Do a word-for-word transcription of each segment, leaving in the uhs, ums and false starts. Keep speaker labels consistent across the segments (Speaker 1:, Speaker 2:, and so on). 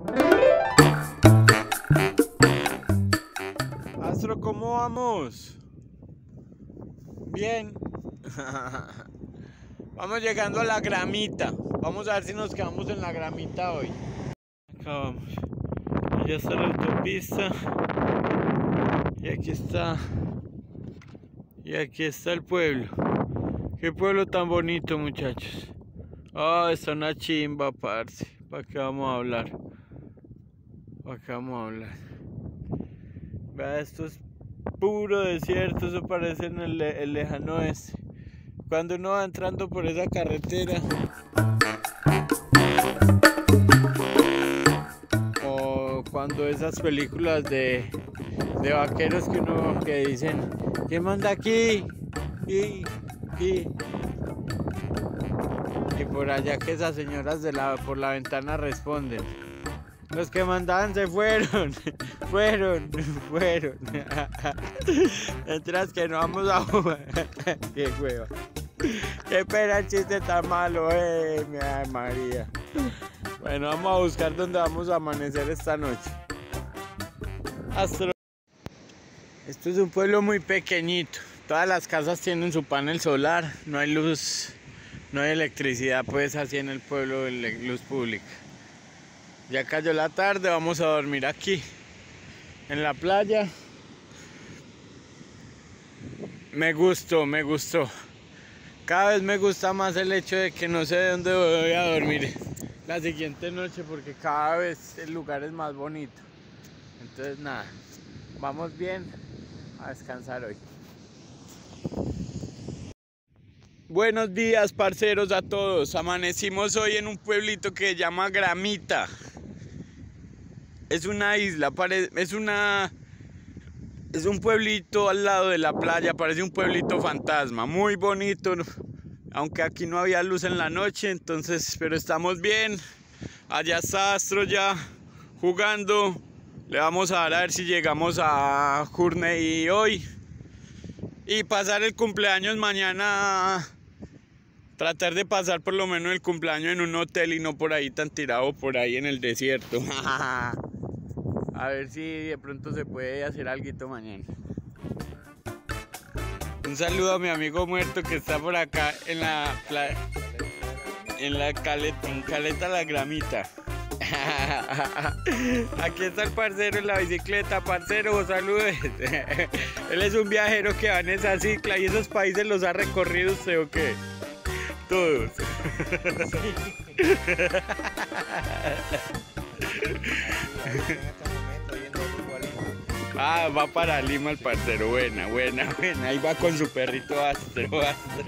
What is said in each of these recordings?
Speaker 1: Astro, ¿cómo vamos? Bien. Vamos llegando a la gramita. Vamos a ver si nos quedamos en la gramita hoy. Acá vamos. Ya está la autopista. Y aquí está. Y aquí está el pueblo. Qué pueblo tan bonito, muchachos. Ah, oh, está una chimba, parce. ¿Para qué vamos a hablar? ¿Para qué vamos a hablar? Vea, esto es puro desierto. Eso parece en el, el lejano oeste. Cuando uno va entrando por esa carretera, o cuando esas películas de, de vaqueros que uno que dicen, ¿quién manda aquí? Y, y, y por allá que esas señoras de la, por la ventana responden, los que mandaban se fueron, fueron, fueron. Mientras que no vamos a jugar. Qué hueva. Qué pena el chiste tan malo, eh, mi ay, María. Bueno, vamos a buscar dónde vamos a amanecer esta noche. Astro. Esto es un pueblo muy pequeñito. Todas las casas tienen su panel solar. No hay luz, no hay electricidad, pues así en el pueblo, luz pública. Ya cayó la tarde, vamos a dormir aquí, en la playa. Me gustó, me gustó. Cada vez me gusta más el hecho de que no sé de dónde voy a dormir la siguiente noche, porque cada vez el lugar es más bonito. Entonces nada, vamos bien a descansar hoy. Buenos días, parceros, a todos. Amanecimos hoy en un pueblito que se llama Gramita. Es una isla, es una... Es un pueblito al lado de la playa, parece un pueblito fantasma, muy bonito, aunque aquí no había luz en la noche, entonces, pero estamos bien. Allá está Astro ya jugando, le vamos a dar a ver si llegamos a Journey hoy y pasar el cumpleaños mañana, tratar de pasar por lo menos el cumpleaños en un hotel y no por ahí tan tirado por ahí en el desierto. A ver si de pronto se puede hacer algo mañana. Un saludo a mi amigo muerto que está por acá en la playa, en la caleta, en caleta La Gramita. Aquí está el parcero en la bicicleta, parcero, saludos. Él es un viajero que va en esa cicla y esos países los ha recorrido usted o qué? Todos. Ah, va para Lima el parcero, buena, buena, buena. Ahí va con su perrito Astro, Astro.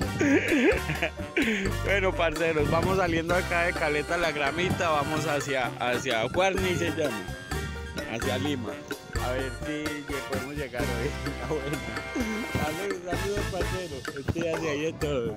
Speaker 1: Bueno, parceros, vamos saliendo acá de Caleta La Gramita, vamos hacia, hacia Journey se llama, hacia Lima. A ver si podemos llegar hoy. Ah, bueno. Saludos, saludos, parceros. Estoy hacia ahí de todo.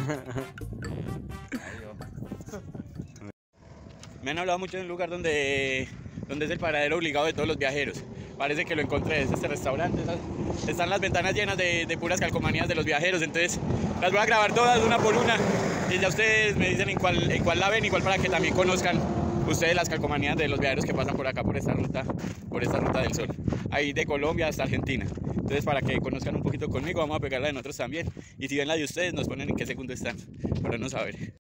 Speaker 1: Me han hablado mucho de un lugar donde, donde es el paradero obligado de todos los viajeros. Parece que lo encontré, es este restaurante. Esas, están las ventanas llenas de, de puras calcomanías de los viajeros, entonces las voy a grabar todas una por una y ya ustedes me dicen en cuál, en cuál la ven, igual para que también conozcan ustedes las calcomanías de los viajeros que pasan por acá, por esta ruta, por esta ruta del sol. Ahí de Colombia hasta Argentina. Entonces, para que conozcan un poquito conmigo, vamos a pegarla en otros también. Y si ven la de ustedes, nos ponen en qué segundo están, para no saber.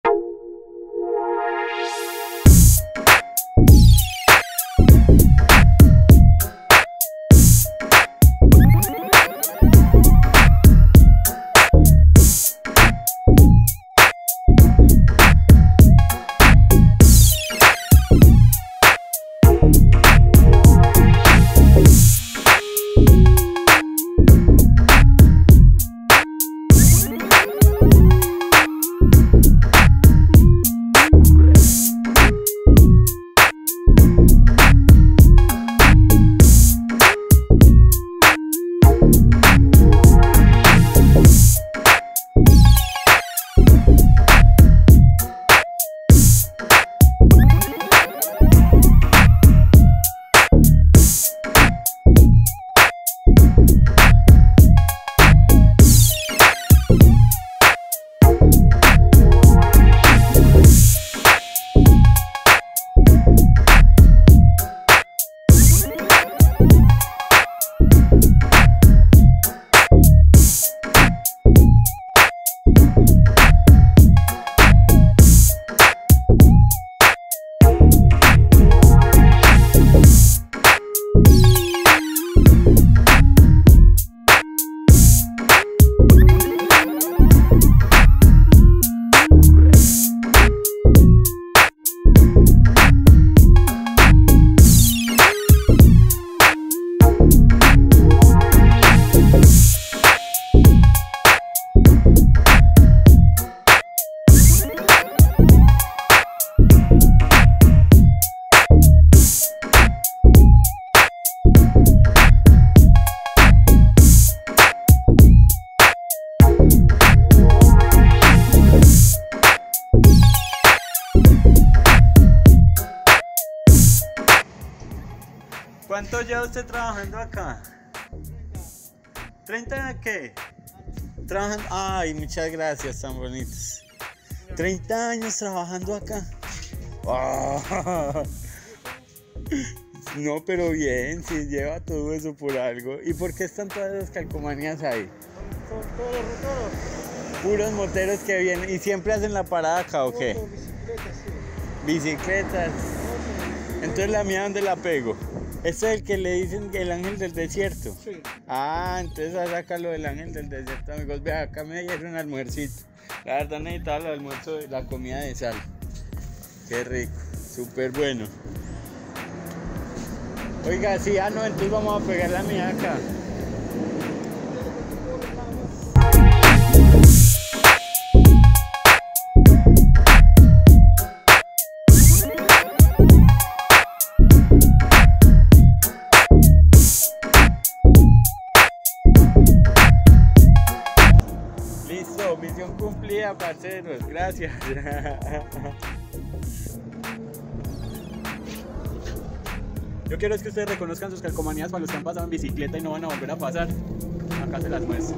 Speaker 1: ¿Cuánto lleva usted trabajando acá? ¿treinta qué? Trabajando. Ay, muchas gracias, tan bonitos. treinta años trabajando acá. Oh. No, pero bien, si lleva todo eso por algo. ¿Y por qué están todas las calcomanías ahí?
Speaker 2: Son todos los ruteros.
Speaker 1: Puros moteros que vienen y siempre hacen la parada acá, ¿o qué?
Speaker 2: Bicicletas, sí.
Speaker 1: Bicicletas. Entonces la mía, ¿dónde la pego? Este es el que le dicen el ángel del desierto.
Speaker 2: Sí.
Speaker 1: Ah, entonces a sacarlo del ángel del desierto, amigos. Vea, acá me dieron un almuercito. La verdad necesitaba el almuerzo, la comida de sal. Qué rico, súper bueno. Oiga, sí, ah no, entonces vamos a pegar la mía acá. Listo, misión cumplida, parceros, gracias. Yo quiero es que ustedes reconozcan sus calcomanías para los que han pasado en bicicleta y no van a volver a pasar. Acá se las muestro.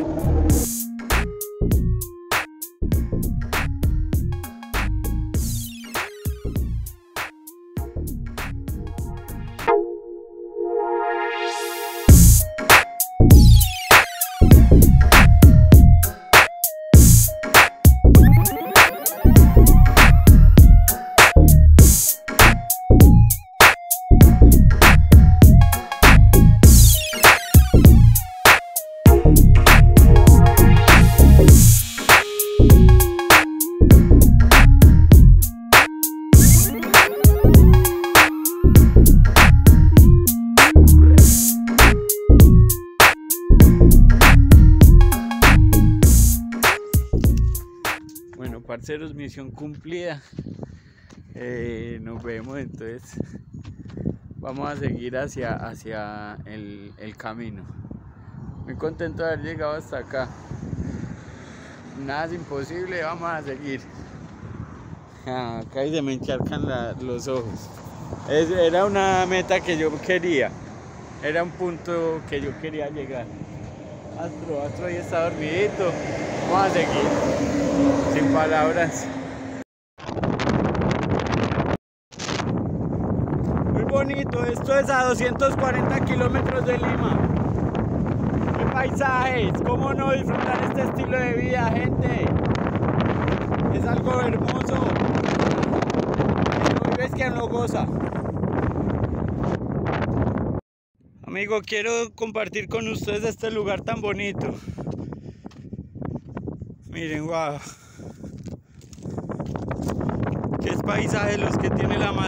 Speaker 1: Parceros, misión cumplida. Eh, nos vemos, entonces vamos a seguir hacia, hacia el, el camino. Muy contento de haber llegado hasta acá. Nada es imposible, vamos a seguir. Ah, acá se me encharcan la, los ojos. Es, era una meta que yo quería. Era un punto que yo quería llegar. Astro, Astro ahí está dormidito. Vamos a seguir. Sin palabras. Muy bonito, esto es a doscientos cuarenta kilómetros de Lima. ¡Qué paisajes! ¿Cómo no disfrutar este estilo de vida, gente? Es algo hermoso. No ves que lo goza. Amigo, quiero compartir con ustedes este lugar tan bonito. Miren, wow. Qué paisajes los que tiene la madre.